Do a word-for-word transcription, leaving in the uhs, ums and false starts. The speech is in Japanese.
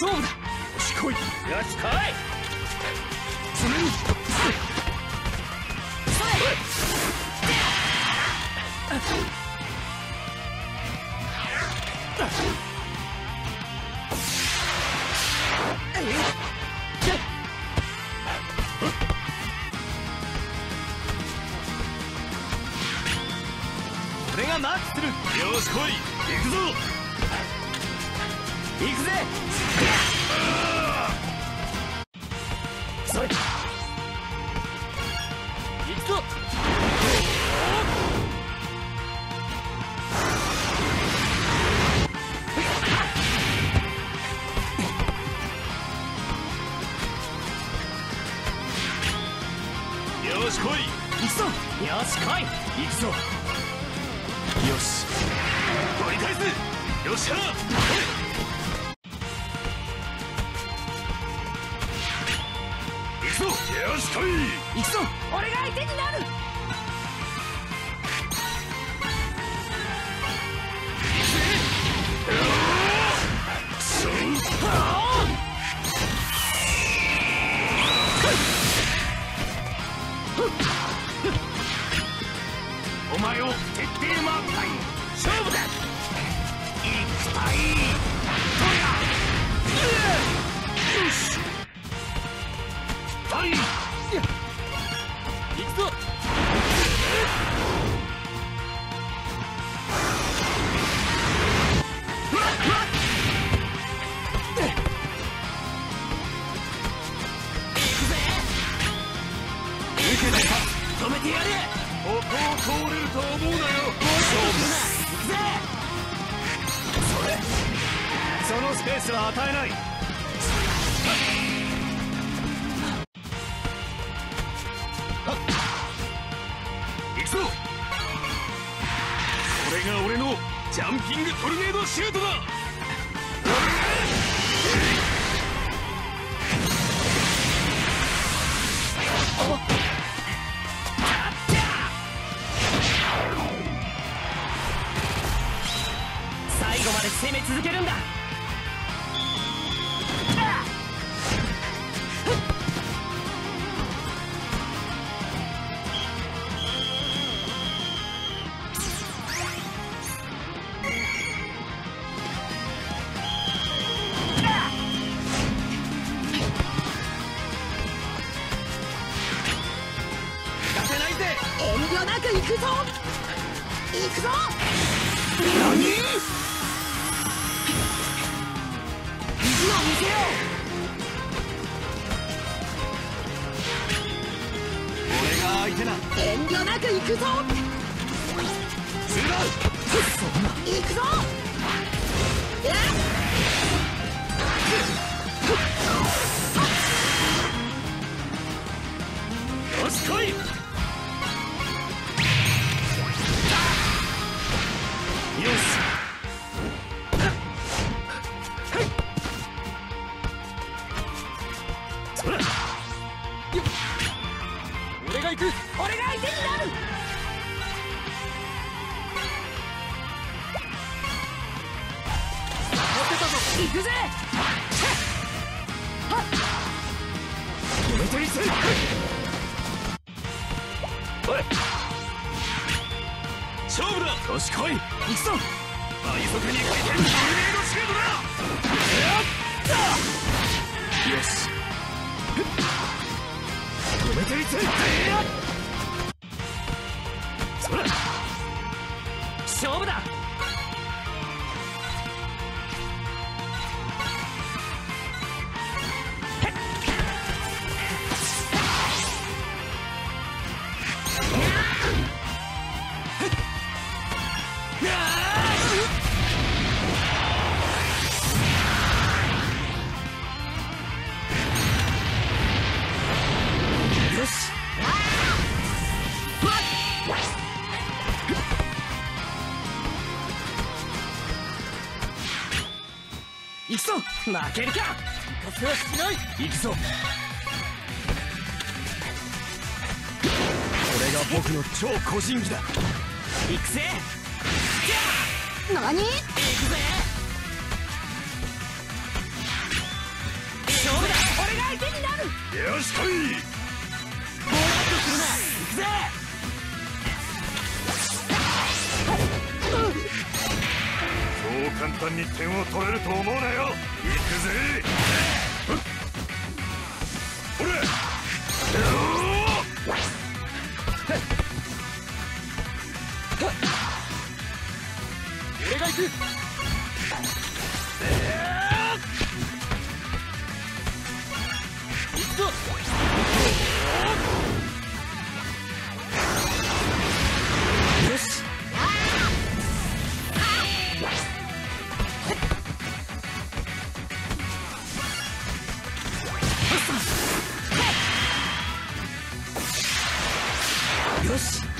勝負だ。よし来い。よし来い。それにそれ。俺がマークする。よし来い。行くぞ。行くぜ。それ。行くぞ。よし来い。行くぞ。よし来い。行くぞ。よし取り返す。よっしゃ。行くぞ。よし来い。行くぞ。俺が相手になる。お前を徹底マークタイム勝負だ。行くたい。とや。よし。はい。行くぞ。止めてやれ。ここを通れると思うなよ。勝負だ。行くぜ。それ。そのスペースは与えない。行くぞ。これが俺のジャンピングトルネードシュートだ。最後まで攻め続けるんだ。行かせないぜ。遠慮なく行くぞ。行くぞ。何？意地を見せよう。俺が相手だ。遠慮なく行くぞ。するだ。そんな。行くぞ。よし来い。よし。そら。俺が行く。俺が相手になる。持ってたぞ。行くぜ。止めてみせる。おい。勝負だ。よし来い。行くぞ。倍速に回転トルネードシュートだ。やったよし。止めてみせる。そら。勝負だ。行くぞ。負けるか。行かせはしない。行くぞ。これが僕の超個人技だ。行くぜ。何？行くぜ。 よし来い。 ボールアップするな。行くぜ。 そう簡単に点を取れると思うなよ。行くぜ。ほれ。 俺が行く。行くぞ。よし。よし。